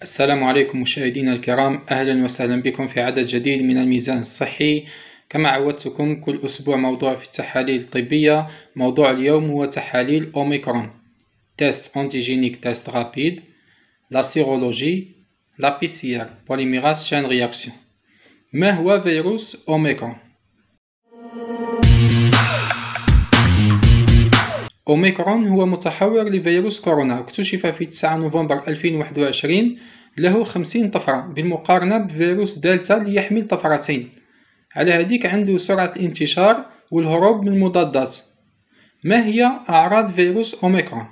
السلام عليكم مشاهدينا الكرام، أهلا وسهلا بكم في عدد جديد من الميزان الصحي. كما عودتكم كل أسبوع موضوع في التحاليل الطبية. موضوع اليوم هو تحاليل أوميكرون، تيست أنتيجينيك تيست رابيد، لا سيرولوجي، لا PCR بوليميراز شين رياكسيون. ما هو فيروس أوميكرون؟ أوميكرون هو متحور لفيروس كورونا، اكتشف في 9 نوفمبر 2021. له 50 طفرة بالمقارنة بفيروس دلتا اللي يحمل طفرتين. على هذيك عنده سرعة الانتشار والهروب من المضادات. ما هي أعراض فيروس أوميكرون؟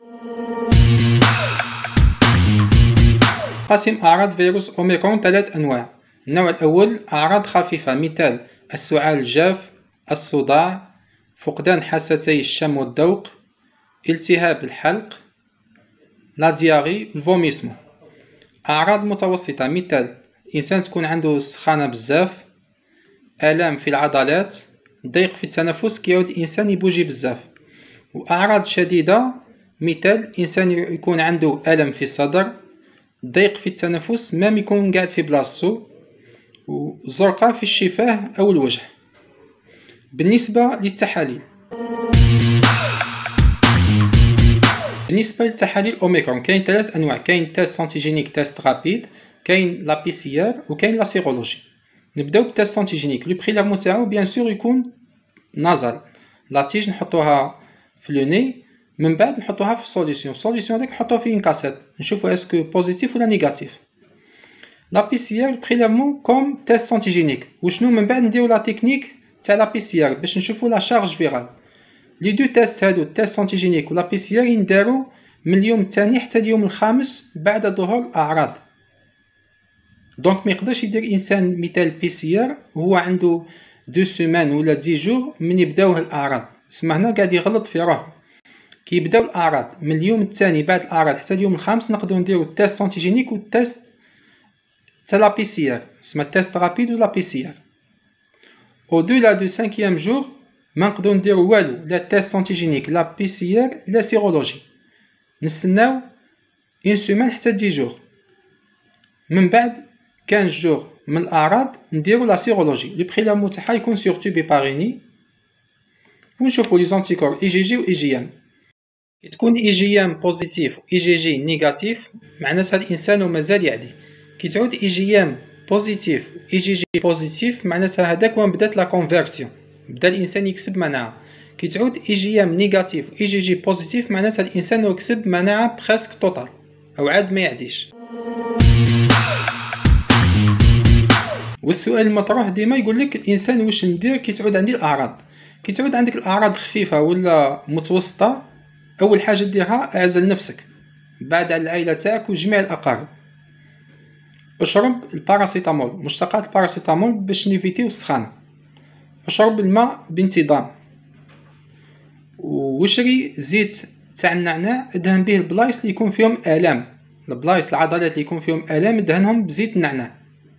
قسم أعراض فيروس أوميكرون 3 أنواع. النوع الأول أعراض خفيفة، مثال السعال الجاف، الصداع، فقدان حاستي الشم والذوق، التهاب الحلق، لا دياري، الفوميسمون. أعراض متوسطة، مثال إنسان تكون عنده سخانة بزاف، آلام في العضلات، ضيق في التنفس كيعود إنسان يبوجي بزاف. وأعراض شديدة، مثال إنسان يكون عنده ألم في الصدر، ضيق في التنفس مام يكون قاعد في بلاصتو، وزرقاء في الشفاه أو الوجه. بالنسبة للتحاليل، بالنسبة للتحاليل أوميكرون كاين 3 أنواع. كاين تيست أنتيجينيك تيست رابيد، كاين لا PCR، وكاين لا سيرولوجي. نبداو بالتيست أنتيجينيك. لو بريلافمون تاعو بيان سور يكون نازال، لاتيج نحطوها في لو ني، من بعد نحطوها في السوليسيون هذاك نحطوه في ان كاسيت نشوفوا اسكو بوزيتيف ولا نيجاتيف. لا PCR بريلافمون كوم تيست أنتيجينيك، وشنو من بعد نديرو لا تكنيك تاع لا PCR باش نشوفوا لا شارج فيرال. لي دو تيست هادو، التيست أنتيجينيك ولا PCR، يندارو من اليوم الثاني حتى اليوم الخامس بعد ظهور الأعراض. دونك ما يقدرش يدير انسان مثال PCR وهو عنده 2 سيمان ولا 10 جور من يبداوه الاعراض. سما هنا قاعد يغلط في روحه. كي يبداو الاعراض من اليوم الثاني بعد الاعراض حتى اليوم الخامس نقدروا نديروا التيست أنتيجينيك والتيست تاع لا PCR، سما التيست رابيد ولا PCR. او دولا دو 5 جور ما نقدروا نديروا والو، لا تيست أنتيجينيك لا PCR لا سيرولوجي. نستناو 1 سيمان حتى 10 جور، من بعد 15 جور من الاعراض نديرو لا سيرولوجي. لو بريلافمون تاعها يكون سور تيوب باريني، ونشوفو لي زونتيكور اي جي جي و اي جي ام. كي تكون اي جي ام بوزيتيف و اي جي جي نيجاتيف معناتها الانسان مازال يعدي. كي تعود اي جي ام بوزيتيف و اي جي جي بوزيتيف معناتها هذاك وين بدات لا كونفيرسيون، بدا الانسان يكسب مناعه. كي تعود اي جي ام نيجاتيف و اي جي جي بوزيتيف معناتها الانسان يكسب مناعه بريسك توتال او عاد ما يعديش. والسؤال المطروح ديما يقول لك الانسان واش ندير كي تعود عندي الاعراض. كي تعود عندك الاعراض خفيفه ولا متوسطه، اول حاجه ديرها اعزل نفسك، بعد على العائله تاعك وجميع الاقارب. اشرب الباراسيتامول، مشتقات الباراسيتامول باش نيفيتيو السخانه. اشرب الماء بانتظام، وشري زيت تاع النعناع ادهن به البلايص اللي يكون فيهم الام، البلايص العضلات اللي يكون فيهم الام ادهنهم بزيت النعناع.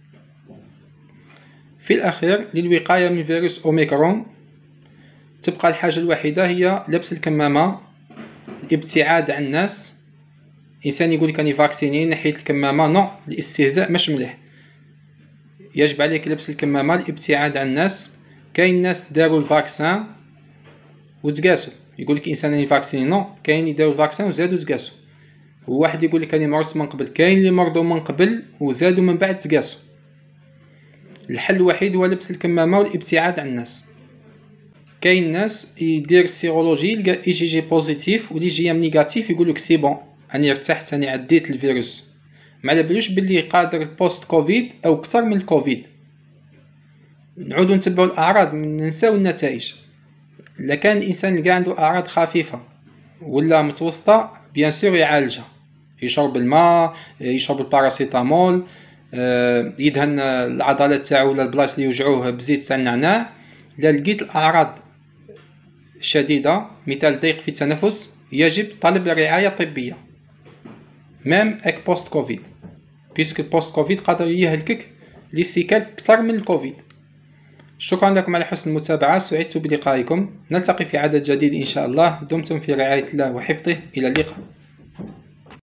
في الأخير للوقاية من فيروس أوميكرون تبقى الحاجة الوحيدة هي لبس الكمامة، الابتعاد عن الناس. إنسان يقول لك راني فاكسيني نحيت الكمامة، نو، الاستهزاء مش مليح. يجب عليك لبس الكمامة، الابتعاد عن الناس. كاين ناس داروا الفاكسان وتقاسوا، يقول لك إنسان راني فاكسيني، نو، كاين اللي داروا الفاكسان وزادوا تقاسوا. وواحد يقول لك راني مرضت من قبل، كاين اللي مرضوا من قبل وزادوا من بعد تقاسوا. الحل الوحيد هو لبس الكمامة والابتعاد عن الناس. كاين ناس يدير السيرولوجي يلقى اي جي جي بوزيتيف ولي جي ام نيجاتيف، يقولك سي بون اني ارتحت اني عديت الفيروس. ما على بالوش باللي قادر البوست كوفيد او اكثر من الكوفيد. نعودو نتبعو الاعراض ننساو النتائج. الا كان الانسان اللي عنده اعراض خفيفه ولا متوسطه بيان سور يعالجها، يشرب الماء، يشرب الباراسيتامول، يدهن العضلات تاعو ولا البلايص اللي يوجعوه بزيت تاع النعناع. الا لقيت الاعراض شديده مثال ضيق في التنفس يجب طلب رعايه طبيه ميم اك بوست كوفيد، بيسك بوست كوفيد قادر يهلكك لي سيكال اكثر من الكوفيد. شكرا لكم على حسن المتابعه، سعدت بلقائكم. نلتقي في عدد جديد ان شاء الله. دمتم في رعايه الله وحفظه، الى اللقاء.